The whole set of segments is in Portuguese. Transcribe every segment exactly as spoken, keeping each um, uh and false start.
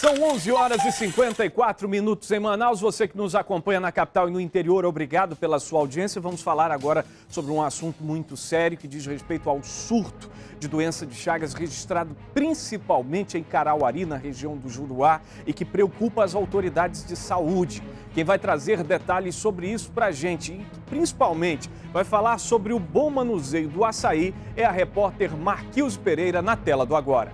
São onze horas e cinquenta e quatro minutos em Manaus. Você que nos acompanha na capital e no interior, obrigado pela sua audiência. Vamos falar agora sobre um assunto muito sério que diz respeito ao surto de doença de Chagas registrado principalmente em Carauari, na região do Juruá, e que preocupa as autoridades de saúde. Quem vai trazer detalhes sobre isso para a gente e principalmente vai falar sobre o bom manuseio do açaí é a repórter Marquilze Pereira, na tela do Agora.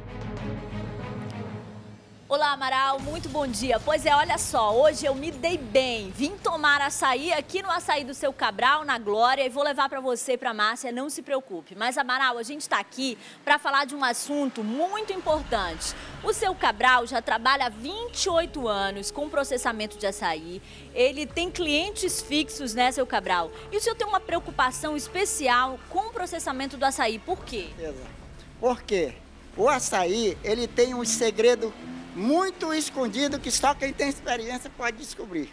Olá, Amaral, muito bom dia. Pois é, olha só, hoje eu me dei bem. Vim tomar açaí aqui no Açaí do Seu Cabral, na Glória, e vou levar para você e para a Márcia, não se preocupe. Mas, Amaral, a gente está aqui para falar de um assunto muito importante. O Seu Cabral já trabalha há vinte e oito anos com processamento de açaí. Ele tem clientes fixos, né, Seu Cabral? E o senhor tem uma preocupação especial com o processamento do açaí. Por quê? Por quê? O açaí, ele tem um segredo muito escondido que só quem tem experiência pode descobrir.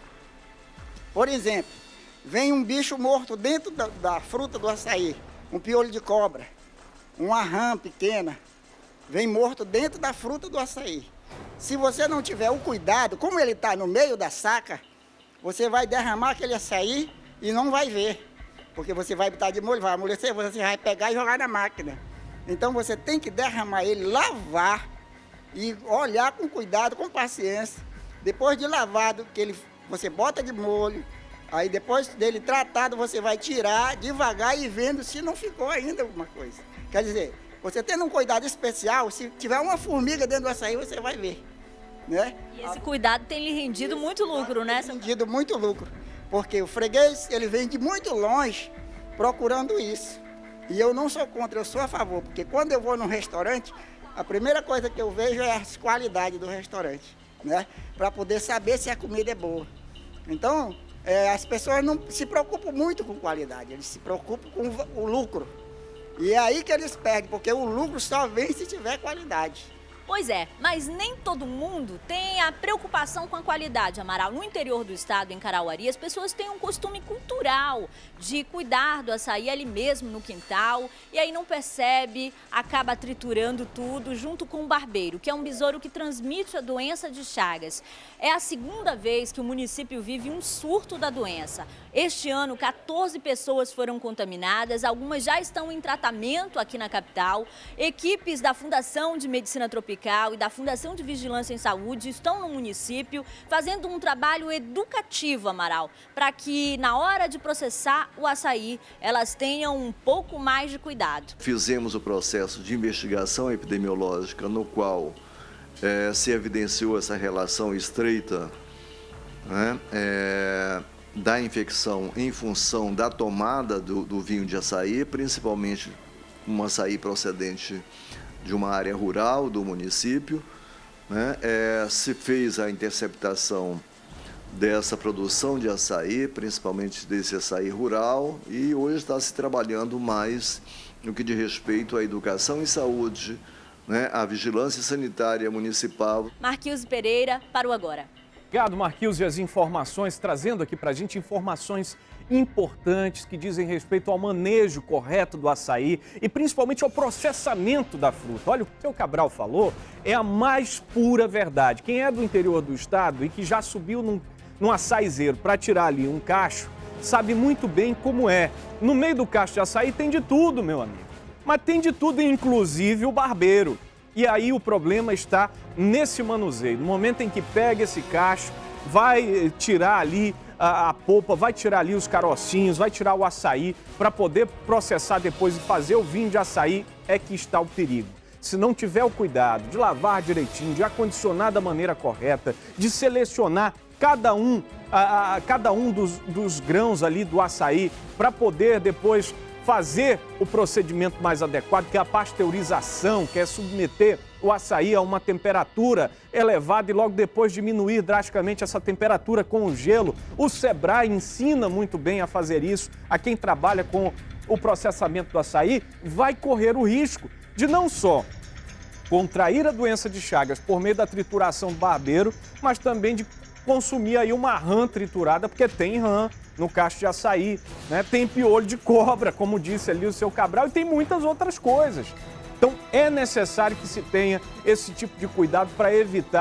Por exemplo, vem um bicho morto dentro da, da fruta do açaí, um piolho de cobra, uma rã pequena, vem morto dentro da fruta do açaí. Se você não tiver o cuidado, como ele está no meio da saca, você vai derramar aquele açaí e não vai ver, porque você vai botar de molho, vai amolecer, você vai pegar e jogar na máquina. Então você tem que derramar ele, lavar, e olhar com cuidado, com paciência. Depois de lavado, que ele, você bota de molho, aí depois dele tratado, você vai tirar devagar e vendo se não ficou ainda alguma coisa. Quer dizer, você tendo um cuidado especial, se tiver uma formiga dentro do açaí, você vai ver, né? E esse cuidado tem lhe rendido esse muito lucro, né? Tem rendido muito lucro, porque o freguês, ele vem de muito longe procurando isso. E eu não sou contra, eu sou a favor, porque quando eu vou num restaurante, a primeira coisa que eu vejo é a qualidade do restaurante, né? Para poder saber se a comida é boa. Então, é, as pessoas não se preocupam muito com qualidade, eles se preocupam com o lucro. E é aí que eles perdem, porque o lucro só vem se tiver qualidade. Pois é, mas nem todo mundo tem a preocupação com a qualidade, Amaral. No interior do estado, em Carauari, as pessoas têm um costume cultural de cuidar do açaí ali mesmo no quintal, e aí não percebe, acaba triturando tudo junto com o barbeiro, que é um besouro que transmite a doença de Chagas. É a segunda vez que o município vive um surto da doença. Este ano, quatorze pessoas foram contaminadas, algumas já estão em tratamento aqui na capital. Equipes da Fundação de Medicina Tropical e da Fundação de Vigilância em Saúde estão no município fazendo um trabalho educativo, Amaral, para que na hora de processar o açaí, elas tenham um pouco mais de cuidado. Fizemos o processo de investigação epidemiológica no qual é, se evidenciou essa relação estreita, né, é, da infecção em função da tomada do, do vinho de açaí, principalmente um açaí procedente de uma área rural do município, né? É, se fez a interceptação dessa produção de açaí, principalmente desse açaí rural, e hoje está se trabalhando mais no que diz respeito à educação e saúde, né? À vigilância sanitária municipal. Marquilze Pereira, para o Agora. Obrigado, Marquilze, e as informações, trazendo aqui para a gente informações importantes que dizem respeito ao manejo correto do açaí e principalmente ao processamento da fruta. Olha, o que o seu Cabral falou é a mais pura verdade. Quem é do interior do estado e que já subiu num, num açaizeiro para tirar ali um cacho, sabe muito bem como é. No meio do cacho de açaí tem de tudo, meu amigo. Mas tem de tudo, inclusive o barbeiro. E aí o problema está nesse manuseio. No momento em que pega esse cacho, vai tirar ali a, a polpa, vai tirar ali os carocinhos, vai tirar o açaí para poder processar depois e fazer o vinho de açaí, é que está o perigo. Se não tiver o cuidado de lavar direitinho, de acondicionar da maneira correta, de selecionar cada um, a, a, cada um dos, dos grãos ali do açaí para poder depois fazer o procedimento mais adequado, que é a pasteurização, que é submeter o açaí a uma temperatura elevada e logo depois diminuir drasticamente essa temperatura com o gelo. O Sebrae ensina muito bem a fazer isso. A quem trabalha com o processamento do açaí vai correr o risco de não só contrair a doença de Chagas por meio da trituração do barbeiro, mas também de consumir aí uma rã triturada, porque tem rã no cacho de açaí, né? Tem piolho de cobra, como disse ali o seu Cabral, e tem muitas outras coisas. Então é necessário que se tenha esse tipo de cuidado para evitar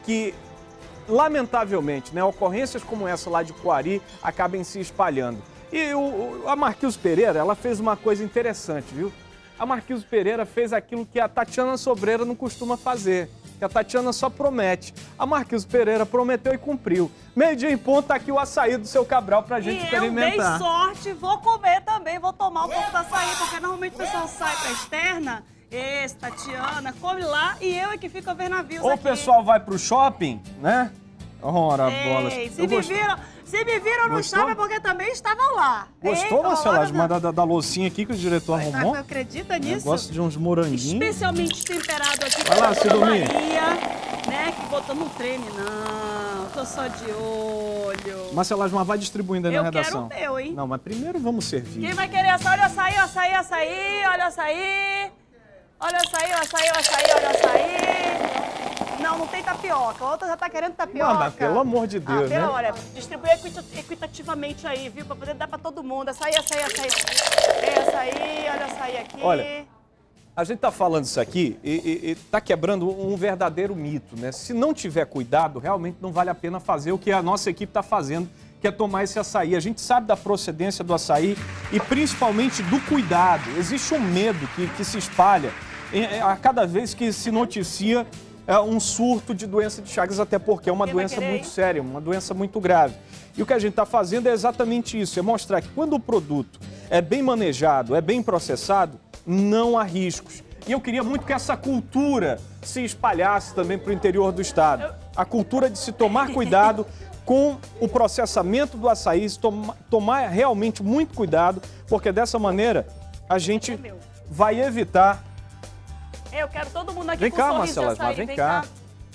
que, lamentavelmente, né, ocorrências como essa lá de Coari acabem se espalhando. E o, a Marquise Pereira, ela fez uma coisa interessante, viu? A Marquise Pereira fez aquilo que a Tatiana Sobreira não costuma fazer, que a Tatiana só promete. A Marquise Pereira prometeu e cumpriu. Meio dia em ponto, tá aqui o açaí do seu Cabral pra gente e experimentar. eu dei sorte, vou comer também, vou tomar um pouco do açaí, porque normalmente o pessoal sai pra externa, esse, Tatiana, come lá e eu é que fico a ver navios Ou aqui. o pessoal vai pro shopping, né? Ora, bolas. Ei, se, me viram, se me viram no Gostou? shopping é porque também estavam lá. Gostou, Ei, Marcela, hora da, da, da loucinha aqui que o diretor Tá, arrumou? acredita nisso? Gosto de uns moranguinhos. Especialmente temperado aqui Vai lá, pela Sidomir. Maria, né? Que botou, não treme não, tô só de olho. Marcela, mas vai distribuindo aí Eu na redação. quero o meu, hein? Não, mas primeiro vamos servir. Quem vai querer açaí? Olha o açaí, açaí, açaí, olha o açaí. Olha o açaí, o açaí, o açaí, olha o açaí. Não, não tem tapioca. A outra já tá querendo tapioca. Manda, pelo amor de Deus, ah, pela, né? Olha, distribui equita- equitativamente aí, viu? Pra poder dar pra todo mundo. Açaí, açaí, açaí. Tem açaí, olha o açaí aqui. Olha, a gente tá falando isso aqui e, e, e tá quebrando um verdadeiro mito, né? Se não tiver cuidado, realmente não vale a pena fazer o que a nossa equipe tá fazendo, que é tomar esse açaí. A gente sabe da procedência do açaí e principalmente do cuidado. Existe um medo que, que se espalha em- a cada vez que se noticia é, um surto de doença de Chagas, até porque é uma Quem vai doença querer, muito hein? séria, uma doença muito grave. E o que a gente está fazendo é exatamente isso, é mostrar que quando o produto é bem manejado, é bem processado, não há riscos. E eu queria muito que essa cultura se espalhasse também para o interior do estado. A cultura de se tomar cuidado com o processamento do açaí, se toma, tomar realmente muito cuidado, porque dessa maneira a gente vai evitar... Eu quero todo mundo aqui Vem com cá, um sorriso Marcela, de açaí. vem cá.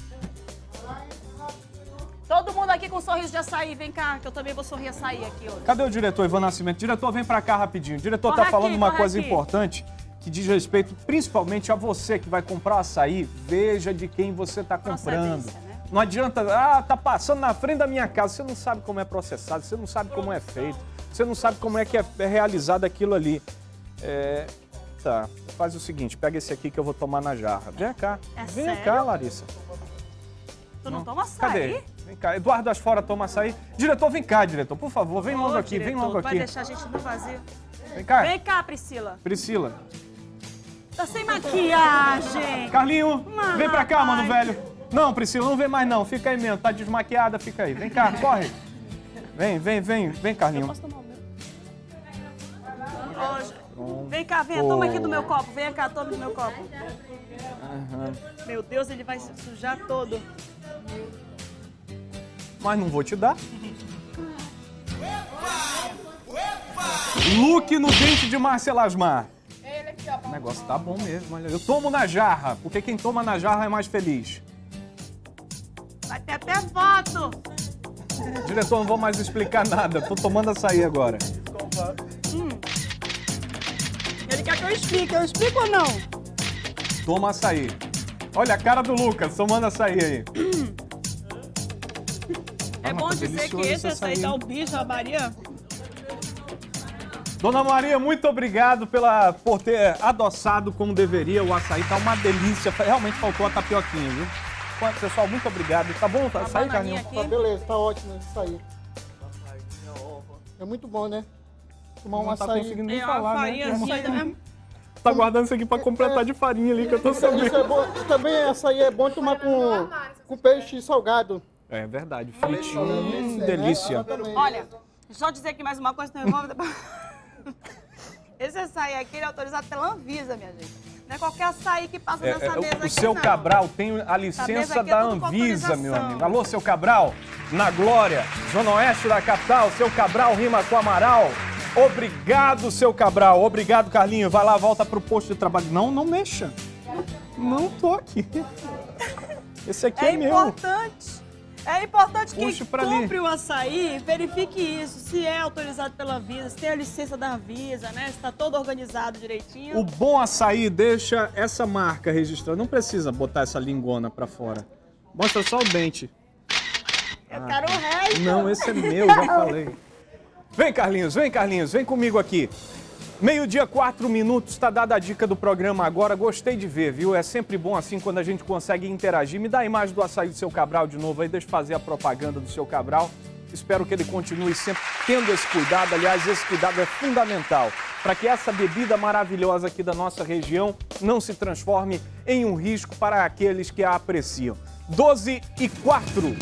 Todo mundo aqui com um sorriso de açaí. Vem cá, que eu também vou sorrir açaí aqui hoje. Cadê o diretor Ivan Nascimento? Diretor, vem pra cá rapidinho. O diretor Corre tá falando aqui, uma corre coisa aqui. importante que diz respeito principalmente a você que vai comprar açaí. Veja de quem você tá comprando. Procedência, né? Não adianta, ah, tá passando na frente da minha casa. Você não sabe como é processado, você não sabe como é feito, você não sabe como é que é é realizado aquilo ali. É... Tá, faz o seguinte, pega esse aqui que eu vou tomar na jarra. Vem cá, É vem sério? cá, Larissa. Tu não, Não. toma açaí? Cadê? Vem cá, Eduardo das Fora toma açaí. Diretor, vem cá, diretor, por favor, vem Ô, logo aqui, vem diretor, logo Vai aqui. deixar a gente no vazio. Vem cá, Vem cá, Priscila. Priscila. Tá sem maquiagem. Carlinho, Mas, vem pra cá, rapaz. mano, velho. Não, Priscila, não vem mais não, fica aí mesmo, tá desmaquiada, fica aí. Vem cá, corre. Vem, vem, vem, vem, Carlinho. Posso tomar o meu? Ô, vem cá, vem, toma aqui do meu copo. Vem cá, toma do meu copo. Meu Deus, ele vai se sujar todo. Mas não vou te dar. Look no dente de Marcela Asmar. O negócio tá bom mesmo, olha. Eu tomo na jarra, porque quem toma na jarra é mais feliz. Vai ter até foto. Diretor, não vou mais explicar nada, tô tomando açaí agora. Ele quer que eu explique. Eu explico ou não? Toma açaí. Olha a cara do Lucas, tomando açaí aí. É Ah, bom mas tá dizer que delicioso esse açaí açaí. dá o bicho, a Maria. Dona Maria, muito obrigado pela, por ter adoçado como deveria o açaí. Tá uma delícia. Realmente faltou a tapioquinha, viu? Pessoal, muito obrigado. Tá bom? Tá, açaí, Carlinhos? aqui. Tá beleza, tá ótimo isso aí. É muito bom, né? Tomar um Não tá açaí. conseguindo nem É, a falar, farinha né? assim, né? Tá guardando isso aqui pra completar de farinha ali, que eu tô Isso, isso sabendo. é bom. E também açaí é bom tomar com, com peixe salgado. É verdade, fritinho, hum, É, delícia. exatamente. Olha, só dizer aqui mais uma coisa, não envolve... Esse açaí aqui ele é autorizado pela Anvisa, minha gente. Não é qualquer açaí que passa É, nessa é, mesa o aqui, seu não. Cabral tem a mesa licença aqui é da tudo com Anvisa, meu autorização. amigo. Alô, seu Cabral, na Glória, Zona Oeste da capital, seu Cabral rima com Amaral. Obrigado, seu Cabral. Obrigado, Carlinho. Vai lá, volta pro posto de trabalho. Não, não mexa. Não toque. Esse aqui é, É meu. importante. É importante que Puxe pra compre ali. o açaí, verifique isso, se é autorizado pela Anvisa, se tem a licença da Anvisa, né? Se tá todo organizado direitinho. O bom açaí deixa essa marca registrada. Não precisa botar essa lingona pra fora. Mostra só o dente. Eu quero o resto. Não, esse é meu, já falei. Vem, Carlinhos, vem, Carlinhos, vem comigo aqui. Meio-dia, quatro minutos, está dada a dica do programa agora. Gostei de ver, viu? É sempre bom assim quando a gente consegue interagir. Me dá a imagem do açaí do Seu Cabral de novo aí, deixa eu fazer a propaganda do Seu Cabral. Espero que ele continue sempre tendo esse cuidado. Aliás, esse cuidado é fundamental para que essa bebida maravilhosa aqui da nossa região não se transforme em um risco para aqueles que a apreciam. doze e quatro.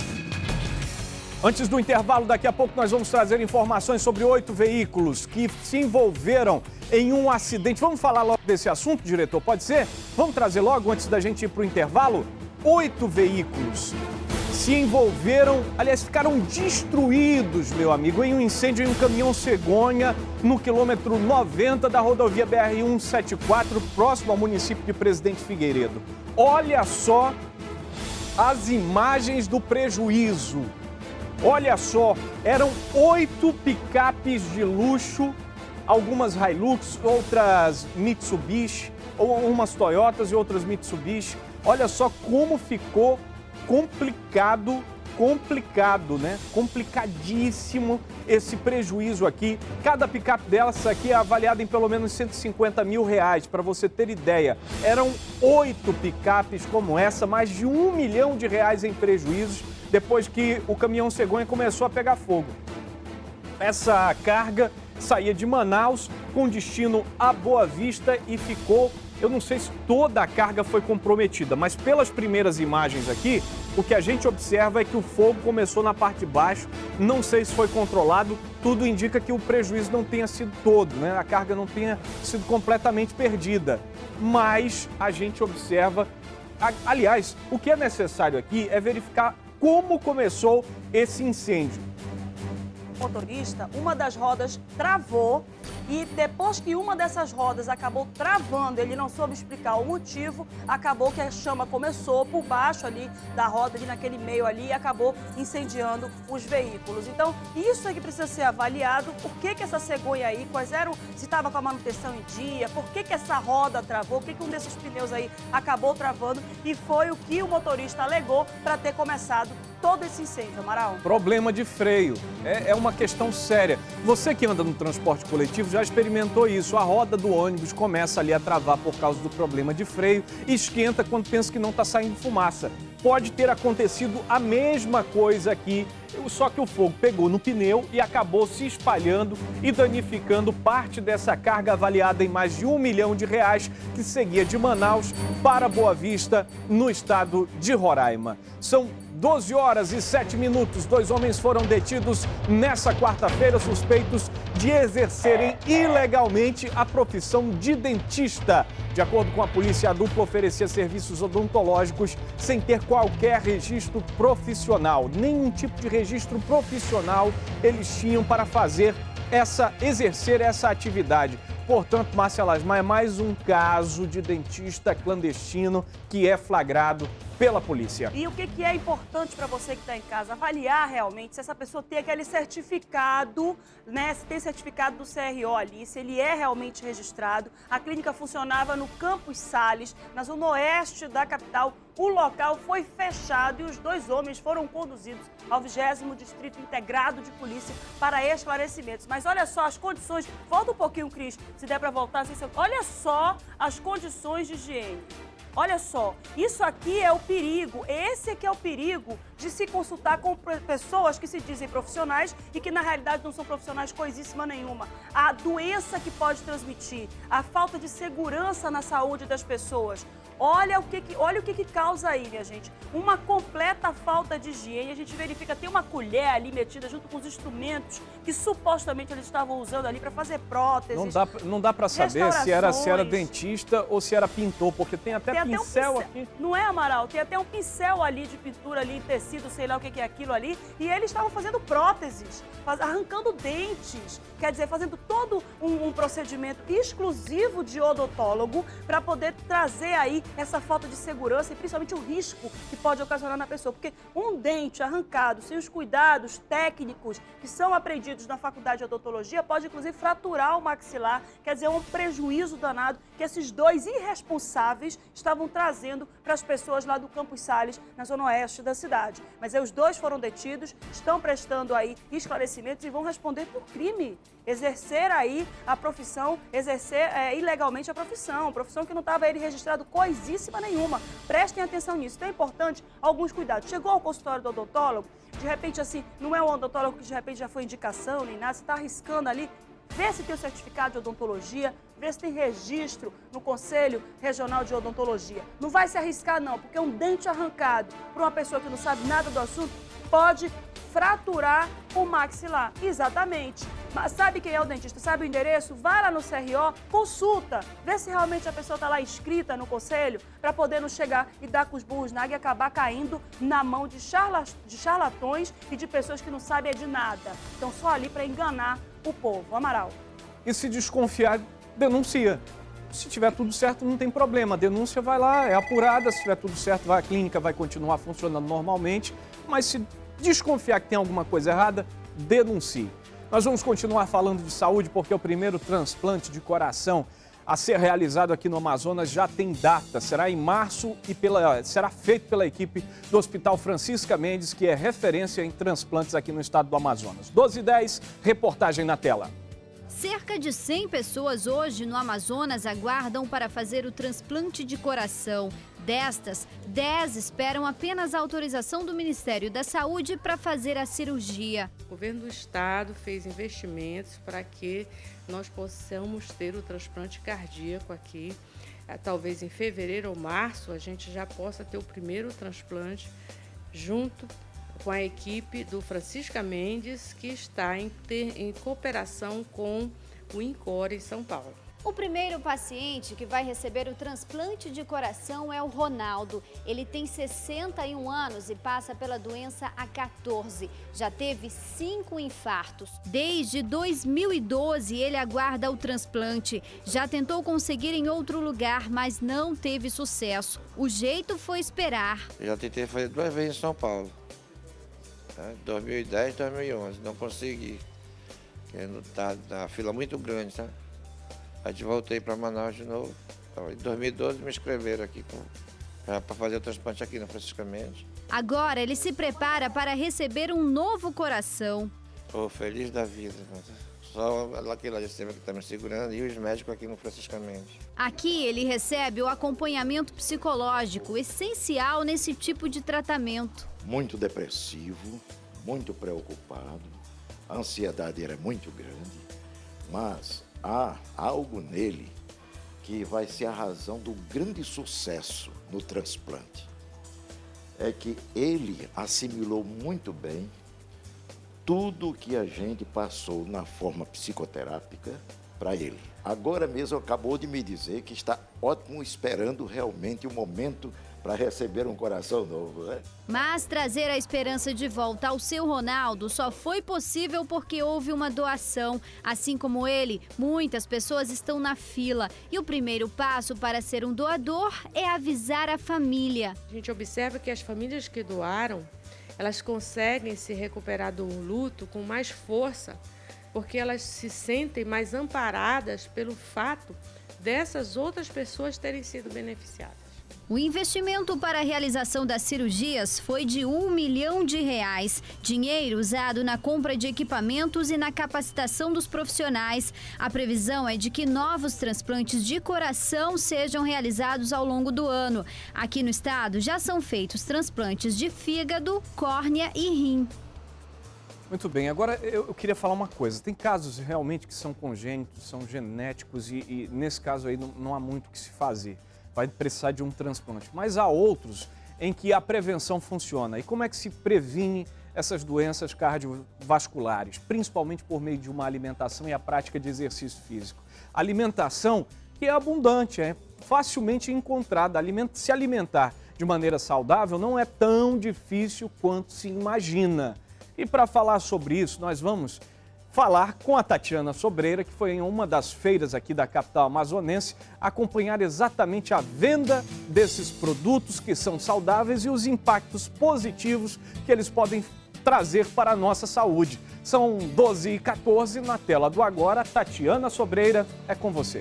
Antes do intervalo, daqui a pouco nós vamos trazer informações sobre oito veículos que se envolveram em um acidente. Vamos falar logo desse assunto, diretor? Pode ser? Vamos trazer logo antes da gente ir para o intervalo? Oito veículos se envolveram, aliás, ficaram destruídos, meu amigo, em um incêndio em um caminhão cegonha no quilômetro noventa da rodovia B R cento e setenta e quatro, próximo ao município de Presidente Figueiredo. Olha só as imagens do prejuízo. Olha só, eram oito picapes de luxo, algumas Hilux, outras Mitsubishi, ou umas Toyotas e outras Mitsubishi. Olha só como ficou complicado, complicado, né? Complicadíssimo esse prejuízo aqui. Cada picape dessa aqui é avaliada em pelo menos cento e cinquenta mil reais, para você ter ideia. Eram oito picapes como essa, mais de um milhão de reais em prejuízos, depois que o caminhão cegonha começou a pegar fogo. Essa carga saía de Manaus com destino a Boa Vista e ficou, eu não sei se toda a carga foi comprometida, mas pelas primeiras imagens aqui, o que a gente observa é que o fogo começou na parte de baixo, não sei se foi controlado, tudo indica que o prejuízo não tenha sido todo, né? A carga não tenha sido completamente perdida, mas a gente observa, aliás, o que é necessário aqui é verificar como começou esse incêndio. Motorista, uma das rodas travou e depois que uma dessas rodas acabou travando, ele não soube explicar o motivo, acabou que a chama começou por baixo ali da roda, ali naquele meio ali, e acabou incendiando os veículos. Então, isso é que precisa ser avaliado, por que que essa cegonha aí, quais eram, se estava com a manutenção em dia, por que que essa roda travou, por que que um desses pneus aí acabou travando, e foi o que o motorista alegou para ter começado todo esse incêndio, Amaral. Problema de freio, é, é uma questão séria. Você que anda no transporte coletivo já experimentou isso. A roda do ônibus começa ali a travar por causa do problema de freio e esquenta quando pensa que não está saindo fumaça. Pode ter acontecido a mesma coisa aqui, só que o fogo pegou no pneu e acabou se espalhando e danificando parte dessa carga avaliada em mais de um milhão de reais que seguia de Manaus para Boa Vista, no estado de Roraima. São doze horas e sete minutos. Dois homens foram detidos nessa quarta-feira, suspeitos de exercerem ilegalmente a profissão de dentista. De acordo com a polícia, a dupla oferecia serviços odontológicos sem ter qualquer registro profissional. Nenhum tipo de registro profissional eles tinham para fazer essa, exercer essa atividade. Portanto, Márcia Lasmar, é mais um caso de dentista clandestino que é flagrado pela polícia. E o que, que é importante para você que está em casa? Avaliar realmente se essa pessoa tem aquele certificado, né? Se tem certificado do C R O ali, se ele é realmente registrado. A clínica funcionava no Campos Sales, na zona oeste da capital. O local foi fechado e os dois homens foram conduzidos ao vigésimo Distrito Integrado de Polícia para esclarecimentos. Mas olha só as condições, volta um pouquinho, Cris, se der para voltar. Se você... Olha só as condições de higiene. Olha só, isso aqui é o perigo, esse aqui é o perigo de se consultar com pessoas que se dizem profissionais e que na realidade não são profissionais coisíssima nenhuma. A doença que pode transmitir, a falta de segurança na saúde das pessoas. Olha o que, que, olha o que, que causa aí, minha gente. Uma completa falta de higiene. A gente verifica, tem uma colher ali metida junto com os instrumentos que supostamente eles estavam usando ali para fazer próteses. Não dá, não dá para saber se era, se era dentista ou se era pintor, porque tem até, tem pincel, até um pincel aqui. Não é, Amaral? Tem até um pincel ali de pintura ali, em tecido, sei lá o que, que é aquilo ali. E eles estavam fazendo próteses, faz, arrancando dentes. Quer dizer, fazendo todo um, um procedimento exclusivo de odontólogo para poder trazer aí essa falta de segurança e principalmente o risco que pode ocasionar na pessoa. Porque um dente arrancado sem os cuidados técnicos que são aprendidos na faculdade de odontologia pode inclusive fraturar o maxilar, quer dizer, um prejuízo danado que esses dois irresponsáveis estavam trazendo para as pessoas lá do Campos Sales, na zona oeste da cidade. Mas aí os dois foram detidos, estão prestando aí esclarecimentos e vão responder por crime. Exercer aí a profissão, exercer é, ilegalmente a profissão, profissão que não estava ele registrado coisíssima nenhuma. Prestem atenção nisso, então é importante alguns cuidados. Chegou ao consultório do odontólogo, de repente assim, não é um odontólogo que de repente já foi indicação nem nada, você está arriscando ali, vê se tem o certificado de odontologia, vê se tem registro no Conselho Regional de Odontologia. Não vai se arriscar não, porque um dente arrancado por uma pessoa que não sabe nada do assunto pode fraturar o maxilar. Exatamente. Mas sabe quem é o dentista? Sabe o endereço? Vai lá no C R O, consulta, vê se realmente a pessoa está lá inscrita no conselho para poder não chegar e dar com os burros na água e acabar caindo na mão de, charla, de charlatões e de pessoas que não sabem de nada. Estão só ali para enganar o povo. Amaral. E se desconfiar, denuncia. Se tiver tudo certo, não tem problema. A denúncia vai lá, é apurada. Se tiver tudo certo, vai, a clínica vai continuar funcionando normalmente. Mas se desconfiar que tem alguma coisa errada, denuncie. Nós vamos continuar falando de saúde porque o primeiro transplante de coração a ser realizado aqui no Amazonas já tem data. Será em março e pela, será feito pela equipe do Hospital Francisca Mendes, que é referência em transplantes aqui no estado do Amazonas. doze e dez, reportagem na tela. Cerca de cem pessoas hoje no Amazonas aguardam para fazer o transplante de coração. Destas, dez esperam apenas a autorização do Ministério da Saúde para fazer a cirurgia. O governo do estado fez investimentos para que nós possamos ter o transplante cardíaco aqui. Talvez em fevereiro ou março a gente já possa ter o primeiro transplante junto com a equipe do Francisca Mendes, que está em, ter, em cooperação com o INCOR em São Paulo. O primeiro paciente que vai receber o transplante de coração é o Ronaldo. Ele tem sessenta e um anos e passa pela doença há quatorze. Já teve cinco infartos. Desde dois mil e doze ele aguarda o transplante. Já tentou conseguir em outro lugar, mas não teve sucesso. O jeito foi esperar. Já tentei fazer duas vezes em São Paulo. dois mil e dez e dois mil e onze. Não consegui. Está na fila muito grande, sabe? Aí voltei para Manaus de novo. Em dois mil e doze me inscreveram aqui para fazer o transplante aqui na Francisca Mendes. Agora ele se prepara para receber um novo coração. Estou feliz da vida. Só aquele lá de cima que está me segurando e os médicos aqui no Francisca Mendes. Aqui ele recebe o acompanhamento psicológico, essencial nesse tipo de tratamento. Muito depressivo, muito preocupado, a ansiedade era muito grande, mas há algo nele que vai ser a razão do grande sucesso no transplante. É que ele assimilou muito bem tudo que a gente passou na forma psicoterápica para ele. Agora mesmo acabou de me dizer que está ótimo, esperando realmente o momento para receber um coração novo, né? Mas trazer a esperança de volta ao seu Ronaldo só foi possível porque houve uma doação. Assim como ele, muitas pessoas estão na fila. E o primeiro passo para ser um doador é avisar a família. A gente observa que as famílias que doaram, elas conseguem se recuperar do luto com mais força, porque elas se sentem mais amparadas pelo fato dessas outras pessoas terem sido beneficiadas. O investimento para a realização das cirurgias foi de um milhão de reais. Dinheiro usado na compra de equipamentos e na capacitação dos profissionais. A previsão é de que novos transplantes de coração sejam realizados ao longo do ano. Aqui no estado já são feitos transplantes de fígado, córnea e rim. Muito bem, agora eu queria falar uma coisa. Tem casos realmente que são congênitos, são genéticos e, e nesse caso aí não, não há muito o que se fazer. Vai precisar de um transplante. Mas há outros em que a prevenção funciona. E como é que se previne essas doenças cardiovasculares? Principalmente por meio de uma alimentação e a prática de exercício físico. Alimentação que é abundante, é facilmente encontrada. Se alimentar de maneira saudável não é tão difícil quanto se imagina. E para falar sobre isso, nós vamos falar com a Tatiana Sobreira, que foi em uma das feiras aqui da capital amazonense, acompanhar exatamente a venda desses produtos que são saudáveis e os impactos positivos que eles podem trazer para a nossa saúde. São doze e quatorze na tela do Agora. Tatiana Sobreira, é com você.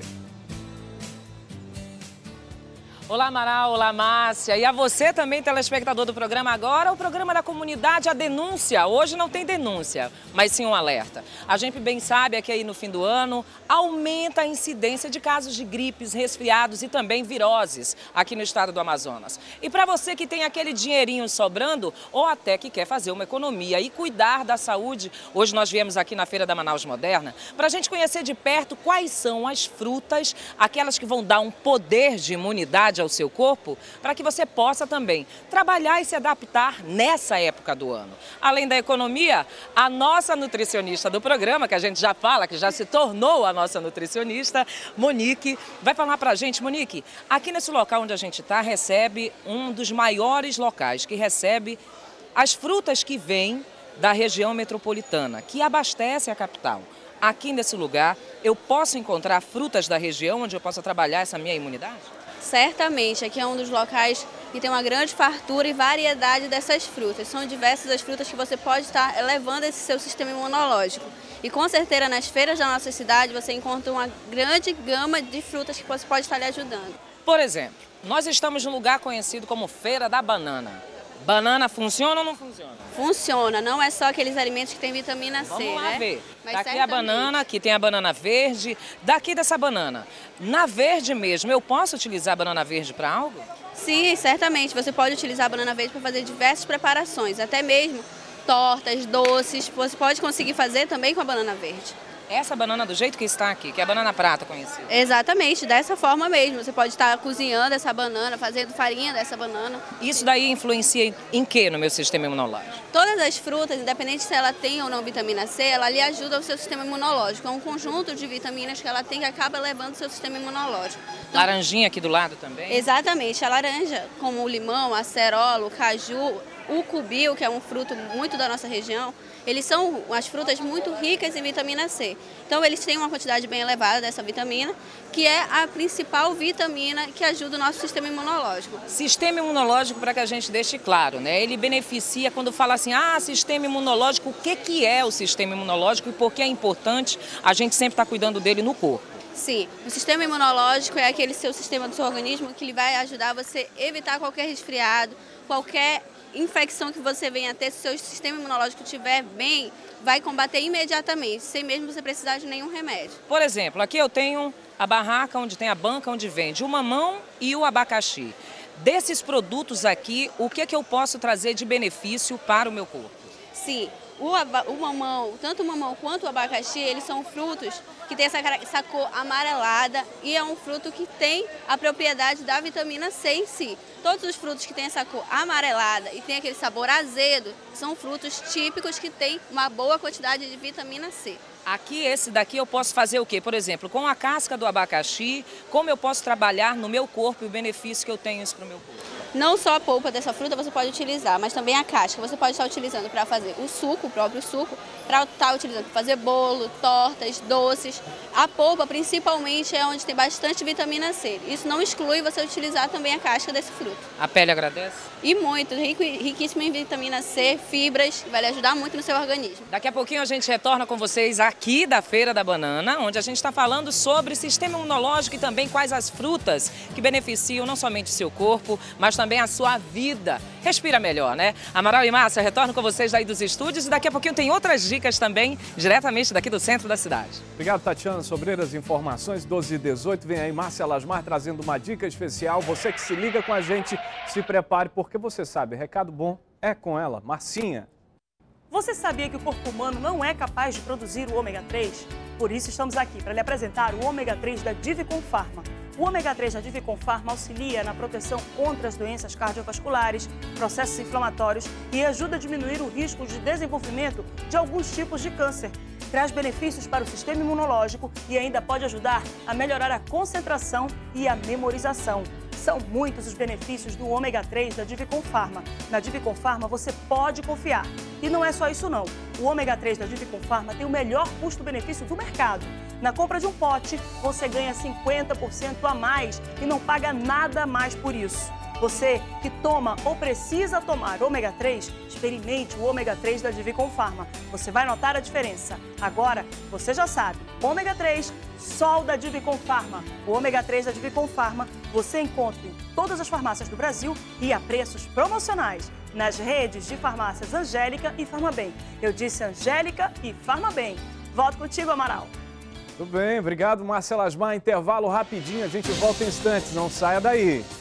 Olá, Amaral, olá, Márcia. E a você também, telespectador do programa Agora, o programa da comunidade, a denúncia. Hoje não tem denúncia, mas sim um alerta. A gente bem sabe que aí no fim do ano aumenta a incidência de casos de gripes, resfriados e também viroses aqui no estado do Amazonas. E para você que tem aquele dinheirinho sobrando ou até que quer fazer uma economia e cuidar da saúde, hoje nós viemos aqui na Feira da Manaus Moderna para a gente conhecer de perto quais são as frutas, aquelas que vão dar um poder de imunidade ao seu corpo, para que você possa também trabalhar e se adaptar nessa época do ano. Além da economia, a nossa nutricionista do programa, que a gente já fala, que já se tornou a nossa nutricionista, Monique, vai falar para a gente. Monique, aqui nesse local onde a gente está, recebe um dos maiores locais, que recebe as frutas que vêm da região metropolitana, que abastece a capital. Aqui nesse lugar, eu posso encontrar frutas da região onde eu possa trabalhar essa minha imunidade? Certamente, aqui é um dos locais que tem uma grande fartura e variedade dessas frutas. São diversas as frutas que você pode estar elevando esse seu sistema imunológico. E com certeza nas feiras da nossa cidade você encontra uma grande gama de frutas que você pode estar lhe ajudando. Por exemplo, nós estamos num lugar conhecido como Feira da Banana. Banana funciona ou não funciona? Funciona, não é só aqueles alimentos que têm vitamina C, Vamos lá né? ver. Mas Daqui certamente. a banana, aqui tem a banana verde. Daqui dessa banana, na verde mesmo, eu posso utilizar a banana verde para algo? Sim, certamente. Você pode utilizar a banana verde para fazer diversas preparações, até mesmo tortas, doces. Você pode conseguir fazer também com a banana verde. Essa banana do jeito que está aqui, que é a banana prata conhecida. Exatamente, dessa forma mesmo. Você pode estar cozinhando essa banana, fazendo farinha dessa banana. Isso daí influencia em que no meu sistema imunológico? Todas as frutas, independente se ela tem ou não vitamina C, ela lhe ajuda ao seu sistema imunológico. É um conjunto de vitaminas que ela tem que acaba elevando o seu sistema imunológico. Então, laranjinha aqui do lado também? Exatamente, a laranja, como o limão, a acerola, o caju, o cubil, que é um fruto muito da nossa região, eles são as frutas muito ricas em vitamina C. Então eles têm uma quantidade bem elevada dessa vitamina, que é a principal vitamina que ajuda o nosso sistema imunológico. Sistema imunológico, para que a gente deixe claro, né? Ele beneficia quando fala assim, ah, sistema imunológico, o que, que é o sistema imunológico e por que é importante a gente sempre estar cuidando dele no corpo? Sim, o sistema imunológico é aquele seu sistema do seu organismo que ele vai ajudar você a evitar qualquer resfriado, qualquer infecção que você venha a ter. Se o seu sistema imunológico estiver bem, vai combater imediatamente, sem mesmo você precisar de nenhum remédio. Por exemplo, aqui eu tenho a barraca onde tem a banca onde vende o mamão e o abacaxi. Desses produtos aqui, o que é que eu posso trazer de benefício para o meu corpo? Sim, o, o mamão, tanto o mamão quanto o abacaxi, eles são frutos que têm essa, essa cor amarelada e é um fruto que tem a propriedade da vitamina C em si. Todos os frutos que têm essa cor amarelada e tem aquele sabor azedo são frutos típicos que têm uma boa quantidade de vitamina C. Aqui, esse daqui eu posso fazer o quê? Por exemplo, com a casca do abacaxi, como eu posso trabalhar no meu corpo e o benefício que eu tenho isso para o meu corpo? Não só a polpa dessa fruta você pode utilizar, mas também a casca. Você pode estar utilizando para fazer o suco, o próprio suco, para estar utilizando para fazer bolo, tortas, doces. A polpa, principalmente, é onde tem bastante vitamina C. Isso não exclui você utilizar também a casca desse fruto. A pele agradece? E muito, rico, riquíssimo em vitamina C, fibras, vai lhe ajudar muito no seu organismo. Daqui a pouquinho a gente retorna com vocês aqui da Feira da Banana, onde a gente está falando sobre sistema imunológico e também quais as frutas que beneficiam não somente o seu corpo, mas também a sua vida. Respira melhor, né? Amaral e Márcia, retorno com vocês daí dos estúdios e daqui a pouquinho tem outras dicas também, diretamente daqui do centro da cidade. Obrigado, Tatiana Sobreira, as informações, doze e dezoito. Vem aí Márcia Lasmar trazendo uma dica especial. Você que se liga com a gente, se prepare, porque você sabe, recado bom é com ela, Marcinha. Você sabia que o corpo humano não é capaz de produzir o ômega três? Por isso estamos aqui para lhe apresentar o ômega três da Divicon Pharma. O ômega três da Divicon Pharma auxilia na proteção contra as doenças cardiovasculares, processos inflamatórios e ajuda a diminuir o risco de desenvolvimento de alguns tipos de câncer. Traz benefícios para o sistema imunológico e ainda pode ajudar a melhorar a concentração e a memorização. São muitos os benefícios do ômega três da Divicon Pharma. Na Divicon Pharma você pode confiar. E não é só isso não. O ômega três da Divicon Pharma tem o melhor custo-benefício do mercado. Na compra de um pote, você ganha cinquenta por cento a mais e não paga nada mais por isso. Você que toma ou precisa tomar ômega três, experimente o ômega três da Divicon Pharma. Você vai notar a diferença. Agora, você já sabe, ômega três, só o da Divicon Pharma. O ômega três da Divicon Pharma você encontra em todas as farmácias do Brasil e a preços promocionais. Nas redes de farmácias Angélica e Farmabem. Eu disse Angélica e Farmabem. Volto contigo, Amaral. Tudo bem, obrigado, Marcela Asmar. Intervalo rapidinho, a gente volta em instantes, não saia daí.